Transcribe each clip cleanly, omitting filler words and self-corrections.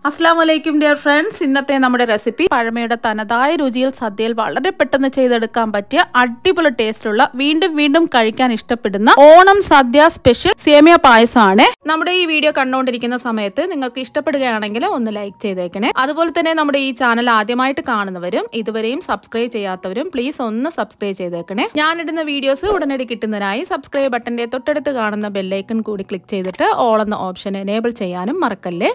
അസ്സലാമലൈക്കും dear friends, ഇന്നത്തെ നമ്മുടെ റെസിപ്പി പഴമയുടെ തനതായ രുചിയിൽ സദ്യയിൽ വളരെ പെട്ടെന്ന് ചെയ്തെടുക്കാൻ പറ്റിയ അടിപൊളി ടേസ്റ്റിലുള്ള വീണ്ടും വീണ്ടും കഴിക്കാൻ ഇഷ്ടപ്പെടുന്ന ഓണം സദ്യ സ്പെഷ്യൽ സേമിയ പായസമാണ്. നമ്മുടെ ഈ വീഡിയോ കണ്ടുകൊണ്ടിരിക്കുന്ന സമയത്ത് നിങ്ങൾക്ക് ഇഷ്ടപ്പെടുകയാണെങ്കിൽ ഒന്ന് ലൈക്ക് ചെയ്തേക്കണേ. അതുപോലെ തന്നെ നമ്മുടെ ഈ ചാനൽ ആദ്യമായിട്ട് കാണുന്നവരും ഇതുവരെയും സബ്സ്ക്രൈബ് ചെയ്യാത്തവരും പ്ലീസ് ഒന്ന് സബ്സ്ക്രൈബ് ചെയ്തേക്കണേ. ഞാനിടുന്ന വീഡിയോസ് ഉടനടി കിട്ടുന്നതിനായി സബ്സ്ക്രൈബ് ബട്ടന്റെ തൊട്ടടുത്ത് കാണുന്ന ബെല്ലൈക്കൺ കൂടി ക്ലിക്ക് ചെയ്തിട്ട് ഓൾ എന്ന ഓപ്ഷൻ എനേബിൾ ചെയ്യാനും മറക്കല്ലേ.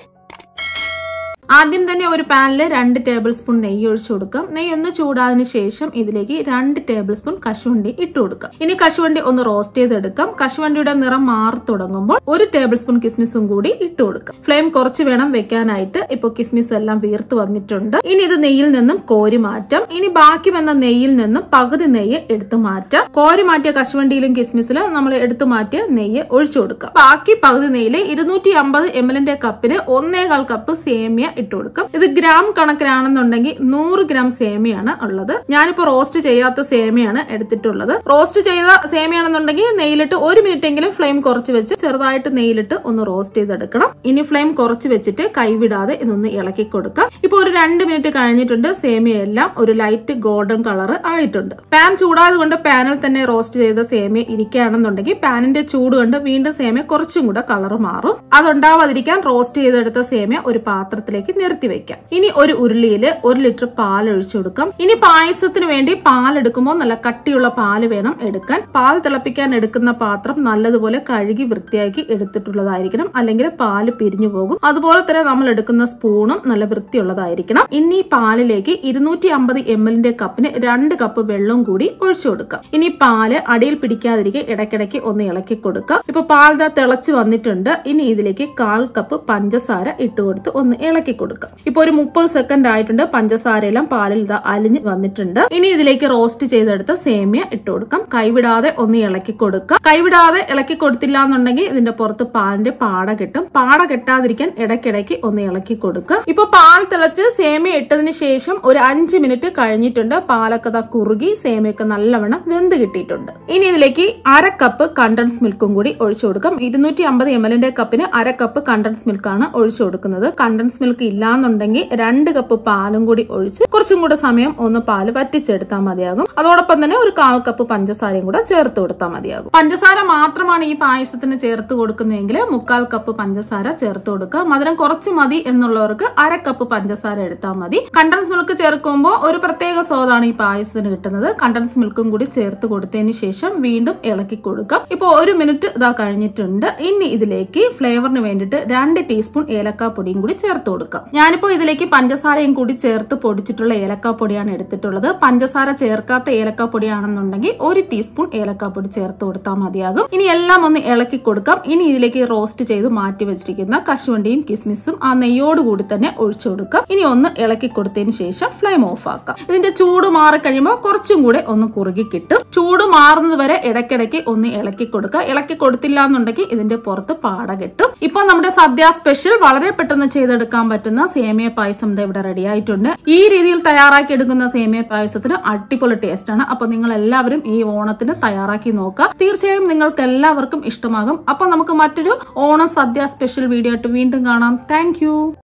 ആദ്യം തന്നെ ഒരു പാനിൽ 2 ടേബിൾ സ്പൂൺ നെയ്യ് ഒഴിച്ചു കൊടുക്കാം. നെയ്യ് ഒന്ന് ചൂടാതിന് ശേഷം ഇതിലേക്ക് 2 ടേബിൾ സ്പൂൺ കശുവണ്ടി ഇട്ട് കൊടുക്കാം. ഇനി കശുവണ്ടി ഒന്ന് റോസ്റ്റ് ചെയ്തെടുക്കാം. കശുവണ്ടിയുടെ നിറം മാറി തുടങ്ങുമ്പോൾ 1 ടേബിൾ സ്പൂൺ കിസ്മിസും കൂടി ഇട്ട് കൊടുക്കാം. ഫ്ലെയിം കുറച്ച് വേണം വെക്കാനായിട്ട്. ഇപ്പൊ കിസ്മിസ് എല്ലാം വീർത്ത് വന്നിട്ടുണ്ട്. ഇനി ഇത് നെയ്യിൽ നിന്നും കോരി മാറ്റാം. ഇനി ബാക്കി വന്ന നെയ്യിൽ നിന്നും പകുതി നെയ്യ് എടുത്തു മാറ്റാം. കോരി മാറ്റിയ കശുവണ്ടിയിലും കിസ്മിസിലും നമ്മൾ എടുത്തു മാറ്റിയ നെയ്യ് ഒഴിച്ചു കൊടുക്കാം. ബാക്കി പകുതി നെയ്യില് 250 ml കപ്പിന് 1.25 കപ്പ് സേമിയ ഇട്ട് കൊടുക്കാം. ഇത് ഗ്രാം കണക്കിനാണെന്നുണ്ടെങ്കിൽ 100 ഗ്രാം സേമിയാണ് ഉള്ളത്. ഞാനിപ്പോ റോസ്റ്റ് ചെയ്യാത്ത സേമിയാണ് എടുത്തിട്ടുള്ളത്. റോസ്റ്റ് ചെയ്ത സേമിയാണെന്നുണ്ടെങ്കിൽ നെയ്യിലിട്ട് 1 മിനിറ്റ് എങ്കിലും ഫ്ലെയിം കുറച്ച് വെച്ച് ചെറുതായിട്ട് നെയ്യിലിട്ട് ഒന്ന് റോസ്റ്റ് ചെയ്തെടുക്കണം. ഇനി ഫ്ലെയിം കുറച്ച് വെച്ചിട്ട് കൈവിടാതെ ഇതൊന്ന് ഇളക്കി കൊടുക്കാം. ഇപ്പൊ ഒരു 2 മിനിറ്റ് കഴിഞ്ഞിട്ടുണ്ട്. സേമിയ എല്ലാം ഒരു ലൈറ്റ് ഗോൾഡൻ കളർ ആയിട്ടുണ്ട്. പാൻ ചൂടായത് കൊണ്ട് പാനിൽ തന്നെ റോസ്റ്റ് ചെയ്ത സേമിയ ഇരിക്കുകയാണെന്നുണ്ടെങ്കിൽ പാനിന്റെ ചൂട് കൊണ്ട് വീണ്ടും സേമിയ കുറച്ചും കൂടെ കളർ മാറും. അതുണ്ടാവാതിരിക്കാൻ റോസ്റ്റ് ചെയ്തെടുത്ത സേമിയ ഒരു പാത്രത്തിലേക്ക് നിരത്തി വെക്കാം. ഇനി ഒരു ഉരുളിയില് 1 ലിറ്റർ പാൽ ഒഴിച്ചു കൊടുക്കാം. ഇനി പായസത്തിന് വേണ്ടി പാൽ എടുക്കുമ്പോൾ നല്ല കട്ടിയുള്ള പാല് വേണം എടുക്കാൻ. പാൽ തിളപ്പിക്കാൻ എടുക്കുന്ന പാത്രം നല്ലതുപോലെ കഴുകി വൃത്തിയാക്കി എടുത്തിട്ടുള്ളതായിരിക്കണം, അല്ലെങ്കിൽ പാല് പിരിഞ്ഞു പോകും. അതുപോലെ തന്നെ നമ്മൾ എടുക്കുന്ന സ്പൂണും നല്ല വൃത്തിയുള്ളതായിരിക്കണം. ഇനി പാലിലേക്ക് 250 ml കപ്പിന് 2 കപ്പ് വെള്ളം കൂടി ഒഴിച്ചു കൊടുക്കാം. ഇനി പാല് അടിയിൽ പിടിക്കാതിരിക്കെ ഇടയ്ക്കിടയ്ക്ക് ഒന്ന് ഇളക്കി കൊടുക്കാം. ഇപ്പൊ പാൽ തിളച്ച് വന്നിട്ടുണ്ട്. ഇനി ഇതിലേക്ക് 1/4 കപ്പ് പഞ്ചസാര ഇട്ടുകൊടുത്ത് ഒന്ന് ഇളക്കി കൊടുക്കാം. ഇപ്പൊ ഒരു 30 സെക്കൻഡ് ആയിട്ടുണ്ട്. പഞ്ചസാരയെല്ലാം പാലിൽ അലിഞ്ഞ് വന്നിട്ടുണ്ട്. ഇനി ഇതിലേക്ക് റോസ്റ്റ് ചെയ്തെടുത്ത സേമിയ ഇട്ട് കൊടുക്കാം. കൈവിടാതെ ഒന്ന് ഇളക്കി കൊടുക്കാം. കൈവിടാതെ ഇളക്കി കൊടുത്തില്ല എന്നുണ്ടെങ്കിൽ ഇതിന്റെ പുറത്ത് പാലിന്റെ പാട കെട്ടും. പാട കെട്ടാതിരിക്കാൻ ഇടയ്ക്കിടയ്ക്ക് ഒന്ന് ഇളക്കി കൊടുക്കുക. ഇപ്പൊ പാൽ തിളച്ച് സേമിയ ഇട്ടതിന് ശേഷം ഒരു 5 മിനിറ്റ് കഴിഞ്ഞിട്ടുണ്ട്. പാലൊക്കെ കുറുകി സേമിയൊക്കെ നല്ലവണ്ണം വെന്ത് കിട്ടിയിട്ടുണ്ട്. ഇനി ഇതിലേക്ക് 1/2 കപ്പ് കണ്ടൻസ് മിൽക്കും കൂടി ഒഴിച്ചു കൊടുക്കാം. 250 ml കപ്പിന് 1/2 കപ്പ് കണ്ടൻസ് മിൽക്കാണ് ഒഴിച്ചു കൊടുക്കുന്നത്. കണ്ടൻസ് മിൽക്ക് ഇല്ലാന്നുണ്ടെങ്കിൽ 2 കപ്പ് പാലും കൂടി ഒഴിച്ച് കുറച്ചും കൂടെ സമയം ഒന്ന് പാല് വറ്റിച്ചെടുത്താൽ മതിയാകും. അതോടൊപ്പം തന്നെ ഒരു 1/4 കപ്പ് പഞ്ചസാരയും കൂടെ ചേർത്ത് കൊടുത്താൽ മതിയാകും. പഞ്ചസാര മാത്രമാണ് ഈ പായസത്തിന് ചേർത്ത് കൊടുക്കുന്നതെങ്കിൽ 1/4 കപ്പ് പഞ്ചസാര ചേർത്ത് കൊടുക്കുക. മധുരം കുറച്ച് മതി എന്നുള്ളവർക്ക് 1/2 കപ്പ് പഞ്ചസാര എടുത്താൽ മതി. കണ്ടൻസ് മിൽക്ക് ചേർക്കുമ്പോൾ ഒരു പ്രത്യേക സ്വാദാണ് ഈ പായസത്തിന് കിട്ടുന്നത്. കണ്ടൻസ് മിൽക്കും കൂടി ചേർത്ത് കൊടുത്തതിന് ശേഷം വീണ്ടും ഇളക്കി കൊടുക്കാം. ഇപ്പൊ 1 മിനിറ്റ് ഇതാ കഴിഞ്ഞിട്ടുണ്ട്. ഇനി ഇതിലേക്ക് ഫ്ലേവറിന് വേണ്ടിയിട്ട് 2 ടീസ്പൂൺ ഏലക്കാപ്പൊടിയും കൂടി ചേർത്ത് കൊടുക്കാം. ഞാനിപ്പോ ഇതിലേക്ക് പഞ്ചസാരയും കൂടി ചേർത്ത് പൊടിച്ചിട്ടുള്ള ഏലക്കാപ്പൊടിയാണ് എടുത്തിട്ടുള്ളത്. പഞ്ചസാര ചേർക്കാത്ത ഏലക്കാപ്പൊടിയാണെന്നുണ്ടെങ്കിൽ 1 ടീസ്പൂൺ ഏലക്കാപ്പൊടി ചേർത്ത് കൊടുത്താൽ മതിയാകും. ഇനി എല്ലാം ഒന്ന് ഇളക്കി കൊടുക്കാം. ഇനി ഇതിലേക്ക് റോസ്റ്റ് ചെയ്ത് മാറ്റി വെച്ചിരിക്കുന്ന കശുവണ്ടിയും കിസ്മിസും ആ നെയ്യോടുകൂടി തന്നെ ഒഴിച്ചു കൊടുക്കാം. ഇനി ഒന്ന് ഇളക്കി കൊടുത്തതിന് ശേഷം ഫ്ലെയിം ഓഫ് ആക്കാം. ഇതിന്റെ ചൂട് മാറി കഴിയുമ്പോൾ കുറച്ചും കൂടെ ഒന്ന് കുറുകി കിട്ടും. ചൂട് മാറുന്നത് വരെ ഇടയ്ക്കിടയ്ക്ക് ഒന്ന് ഇളക്കി കൊടുക്കുക. ഇളക്കി കൊടുത്തില്ല എന്നുണ്ടെങ്കിൽ ഇതിന്റെ പുറത്ത് പാട കെട്ടും. ഇപ്പൊ നമ്മുടെ സദ്യ സ്പെഷ്യൽ വളരെ പെട്ടെന്ന് ചെയ്തെടുക്കാൻ പറ്റുന്ന സേമിയ പായസം ഇവിടെ റെഡി ആയിട്ടുണ്ട്. ഈ രീതിയിൽ തയ്യാറാക്കി എടുക്കുന്ന സേമിയ പായസത്തിന് അടിപൊളി ടേസ്റ്റ് ആണ്. അപ്പൊ നിങ്ങൾ എല്ലാവരും ഈ ഓണത്തിന് തയ്യാറാക്കി നോക്കുക. തീർച്ചയായും നിങ്ങൾക്ക് എല്ലാവർക്കും ഇഷ്ടമാകും. അപ്പൊ നമുക്ക് മറ്റൊരു ഓണം സദ്യ സ്പെഷ്യൽ വീഡിയോ ആയിട്ട് വീണ്ടും കാണാം. താങ്ക്